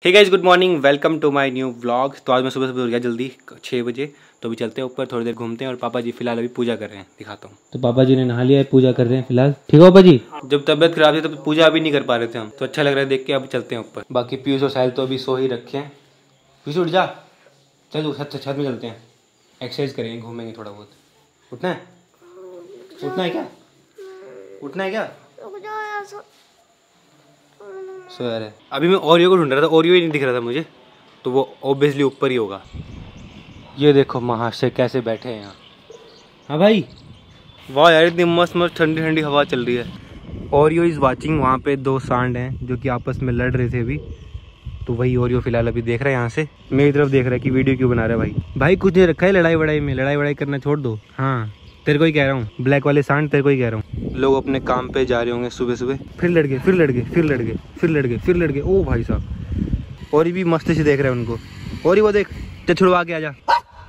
Hey guys, good morning, welcome to my new vlog. तो आज मैं सुबह उठ गया जल्दी 6 बजे। तो अभी चलते हैं ऊपर, थोड़ी देर घूमते हैं। और पापा जी फिलहाल अभी पूजा कर रहे हैं, दिखाता हूँ। तो पापा जी ने नहा लिया है, पूजा कर रहे हैं फिलहाल। ठीक है पापा जी। जब तबियत खराब थी तो पूजा अभी नहीं कर पा रहे थे हम, तो अच्छा लग रहा है देख के। अभी चलते हैं ऊपर। बाकी पीयूष और साहिल तो अभी सो ही रखे हैं। पीयूष उठ जा, चलो छत में चलते हैं, एक्सरसाइज करेंगे, घूमेंगे थोड़ा बहुत। उठना है? उठना है क्या? उठना है क्या? सो यार है। अभी मैं ओरियो को ढूंढ रहा था, ओरियो ही नहीं दिख रहा था मुझे, तो वो ऑब्वियसली ऊपर ही होगा। ये देखो महाशय कैसे बैठे हैं यहाँ। हाँ भाई, वाह यार, इतनी मस्त मस्त ठंडी ठंडी हवा चल रही है। Oreo is watching. वहाँ पे दो सांड हैं जो कि आपस में लड़ रहे थे अभी, तो वही ओरियो फिलहाल अभी देख रहा है यहाँ से, मेरी तरफ देख रहा है कि वीडियो क्यों बना रहा है भाई। भाई कुछ नहीं रखा है लड़ाई वड़ाई में, लड़ाई वड़ाई करना छोड़ दो। हाँ तेरे को ही कह रहा हूँ, ब्लैक वाले सांड तेरे को ही कह रहा हूँ। लोग अपने काम पे जा रहे होंगे सुबह सुबह। फिर लड़ गए, फिर लड़ गए, फिर लड़ गए, फिर लड़ गए, फिर लड़ गए। ओ भाई साहब, और भी मस्त से देख रहे हैं उनको। और वो देख, छुड़वा के आ जा।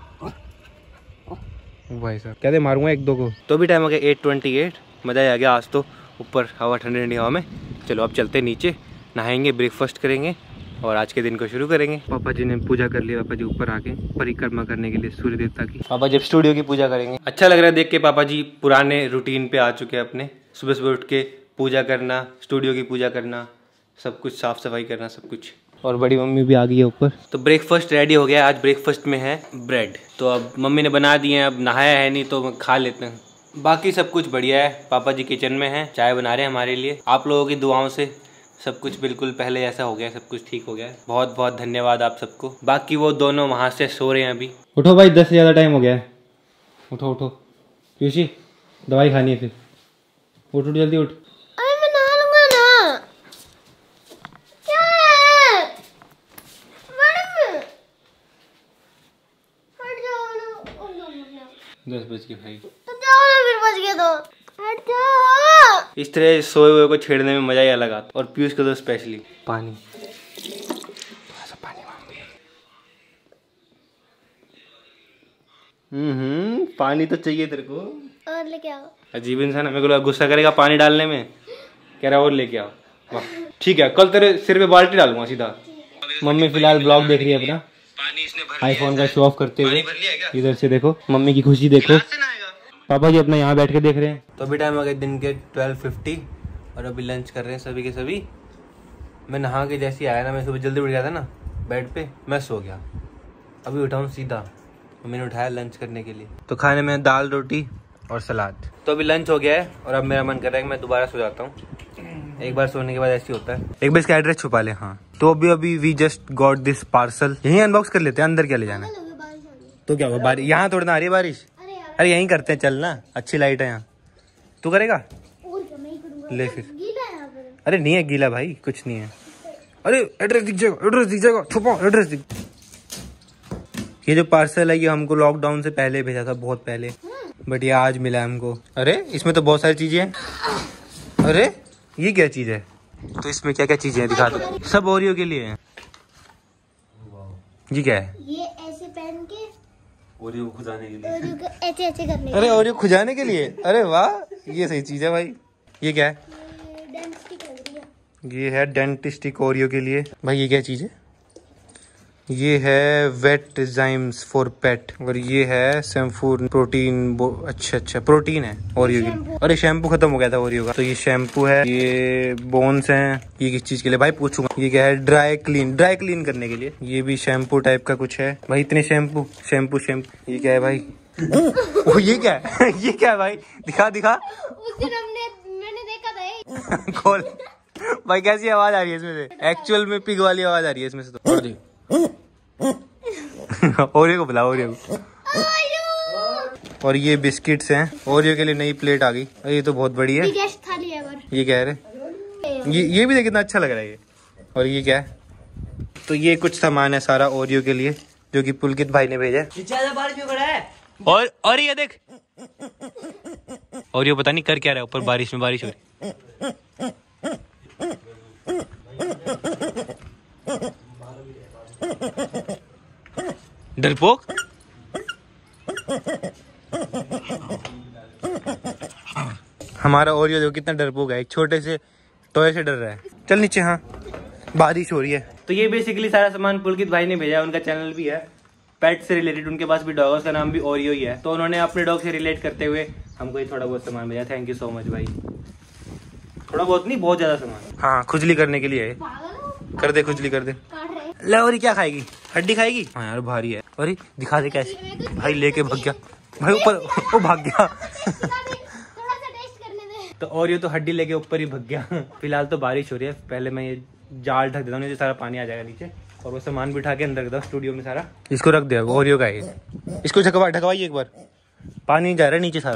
भाई साहब कहते मारूंगा एक दो को। तो भी टाइम हो गया 8:28। मज़ा आ गया आज तो, ऊपर हवा, ठंडी ठंडी हवा में। चलो अब चलते नीचे, नहाएंगे, ब्रेकफास्ट करेंगे और आज के दिन को शुरू करेंगे। पापा जी ने पूजा कर लिया। पापा जी ऊपर आके परिक्रमा करने के लिए सूर्य देवता की। पापा जब स्टूडियो की पूजा करेंगे। अच्छा लग रहा है देख के। पापा जी पुराने रूटीन पे आ चुके हैं अपने। सुबह सुबह उठ के पूजा करना, स्टूडियो की पूजा करना, सब कुछ साफ सफाई करना, सब कुछ। और बड़ी मम्मी भी आ गई है ऊपर। तो ब्रेकफास्ट रेडी हो गया। आज ब्रेकफास्ट में है ब्रेड। तो अब मम्मी ने बना दिए हैं, अब नहाया है नहीं तो खा लेते हैं। बाकी सब कुछ बढ़िया है। पापा जी किचन में हैं, चाय बना रहे हैं हमारे लिए। आप लोगों की दुआओं से सब कुछ बिल्कुल पहले ऐसा हो गया, सब कुछ ठीक हो गया है। बहुत बहुत धन्यवाद आप सबको। बाकी वो दोनों वहाँ से सो रहे हैं अभी। उठो भाई, 10 से ज़्यादा टाइम हो गया है। उठो उठो पीयूषी, दवाई खानी है फिर। उठ उठ जल्दी उठ। अरे मैं नहा लूंगा ना। क्या है मैडम? हट जाओ ना। 10 बज के भाई, तो जाओ ना, फिर बज गए तो हट जाओ। इस तरह सोए हुए को छेड़ने में मजा ही अलग आता। और पीयूष को तो स्पेशली पानी, थोड़ा सा पानी मांगे। पानी तो चाहिए तेरे को। और लेके आओ। अजीब इंसान है, मेरे को गुस्सा करेगा पानी डालने में, कह रहा और लेके आओ। वाह ठीक है, कल तेरे सिर पे बाल्टी डालूंगा सीधा। मम्मी फिलहाल ब्लॉग देख रही है अपना, आईफोन का शो ऑफ करते हुए। इधर से देखो मम्मी की खुशी देखो। पापा जी अपना यहाँ बैठ के देख रहे हैं। तो अभी टाइम हो गया दिन के 12:50 और अभी लंच कर रहे हैं सभी के सभी। मैं नहा के जैसे आया ना, मैं सुबह जल्दी उठ गया था ना बेड पे, मैं सो गया। अभी उठा हूँ सीधा, मैंने उठाया लंच करने के लिए। तो खाने में दाल रोटी और सलाद। तो अभी लंच हो गया है और अब मेरा मन कर रहा है कि मैं दोबारा सो जाता हूँ। एक बार सोने के बाद ऐसे होता है। एक बार इसका एड्रेस छुपा ले। हाँ तो अभी we just got this parcel. यहीं अनबॉक्स कर लेते हैं, अंदर क्या ले जाना है। तो क्या हुआ, बारिश यहाँ थोड़ी ना आ रही है बारिश। अरे यहीं करते हैं, चलना, अच्छी लाइट है यहाँ। तू करेगा? ले फिर। अरे नहीं है गीला भाई, कुछ नहीं है। अरे एड्रेस दिख जाएगा, एड्रेस दिख जाएगा, छुपाओ एड्रेस दिख। ये जो पार्सल है ये हमको लॉकडाउन से पहले भेजा था, बहुत पहले, बट ये आज मिला है हमको। अरे इसमें तो बहुत सारी चीजें हैं। अरे ये क्या चीज है? तो इसमें क्या क्या चीजें हैं दिखा दो। सब ओरियो के लिए है। ये क्या है? ये ऐसे पहन के ओरियो को खुजाने के लिए। ओरियो को ऐसे ऐसे करने के अरे ओरियो खुजाने के लिए? अरे वाह, ये सही चीज है भाई। ये क्या है? डेंटिस्टिक लग रही है। ये है डेंटिस्टिक ओरियो के लिए। भाई ये क्या चीज है? ये है वेट एंजाइम्स फॉर पेट। और ये है शैम्पू प्रोटीन। अच्छा प्रोटीन है ओरियो की। अरे शैम्पू खत्म हो गया था ओरियो का, तो ये शैम्पू है। ये बोन्स हैं। ये किस चीज के लिए भाई पूछूंगा। ये क्या है? ड्राई क्लीन करने के लिए। ये भी शैम्पू टाइप का कुछ है भाई। इतने शैम्पू। ये क्या है भाई? ओ ये क्या है? ये क्या है भाई? दिखा। उस दिन मैंने देखा था। खोल भाई, कैसी आवाज आ रही है इसमें से? एक्चुअल में पिग वाली आवाज आ रही है इसमें से। तो ओरियो को बुलाओ, ओरियो को। और ये बिस्किट्स हैं ओरियो के लिए। नई प्लेट आ गई। ये तो बहुत बड़ी है। ये क्या है रे? ये भी देख कितना अच्छा लग रहा है ये। और ये क्या है? तो ये कुछ सामान है सारा ओरियो के लिए, जो कि पुलकित भाई ने भेजा है। और ये देख, ओरियो पता नहीं कर क्या रहा है ऊपर, बारिश में बारिश हो रही। डरपोक। हमारा ओरियो देखो कितना डरपोक है, एक छोटे से टॉय से डर रहा है। चल नीचे। हाँ बारिश हो रही है। तो ये बेसिकली सारा सामान पुलकित भाई ने भेजा है। उनका चैनल भी है पेट से रिलेटेड, उनके पास भी डॉग है, उसका नाम भी ओरियो ही है। तो उन्होंने अपने डॉग से रिलेट करते हुए हमको ये थोड़ा बहुत सामान भेजा। थैंक यू सो मच भाई। थोड़ा बहुत नहीं, बहुत ज्यादा सामान। हाँ, खुजली करने के लिए है। कर दे खुजली, कर दे। ले और क्या खाएगी? हड्डी खाएगी? हाँ यार भारी है। अरे दिखा दे कैसे। भाई लेके भाग गया भाई ऊपर, वो भाग गया। तो और ये तो हड्डी लेके ऊपर ही भाग गया। फिलहाल तो बारिश हो रही है, पहले मैं ये जाल ढक देता हूँ, नहीं सारा पानी आ जाएगा नीचे। और वो सामान बिठा के अंदर रख दो स्टूडियो में सारा। इसको रख दे, ओरियो का है। इसको ढकवाइए एक बार, पानी जा रहा है नीचे सारा।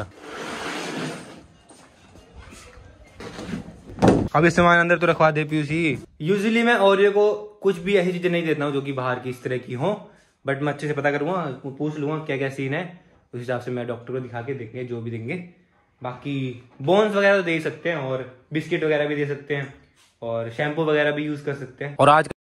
अब इस सामान अंदर तो रखवा दे पीयूसी। यूजुअली मैं ओरियो को कुछ भी ऐसी चीजें नहीं देता हूँ जो कि बाहर की इस तरह की हो, बट मैं अच्छे से पता करूंगा, पूछ लूंगा क्या क्या सीन है, उस हिसाब से मैं डॉक्टर को दिखा के देंगे जो भी देंगे। बाकी बोन्स वगैरह तो दे ही सकते हैं, और बिस्किट वगैरह भी दे सकते हैं, और शैम्पू वगैरह भी यूज कर सकते हैं। और आज